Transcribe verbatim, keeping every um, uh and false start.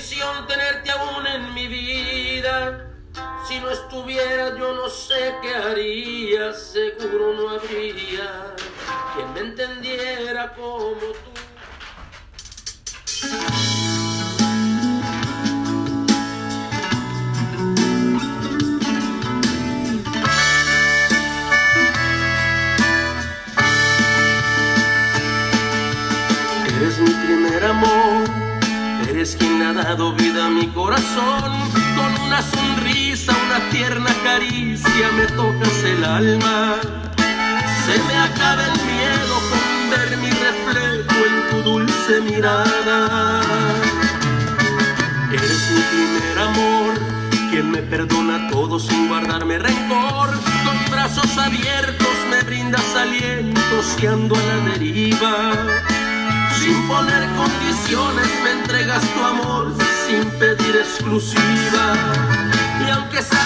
bendición tenerte aún en mi vida. Si no estuvieras yo no sé qué haría, seguro no habría quien me entendiera como tú. Eres mi primer amor, eres quien ha dado vida a mi corazón. Con una sonrisa, una tierna caricia me tocas el alma. Se me acaba el miedo con ver mi reflejo en tu dulce mirada. Eres mi primer amor, quien me perdona todo sin guardarme rencor. Con brazos abiertos me brindas aliento si ando a la deriva. Sin poner condiciones me entregas tu amor sin pedir exclusiva. Y aunque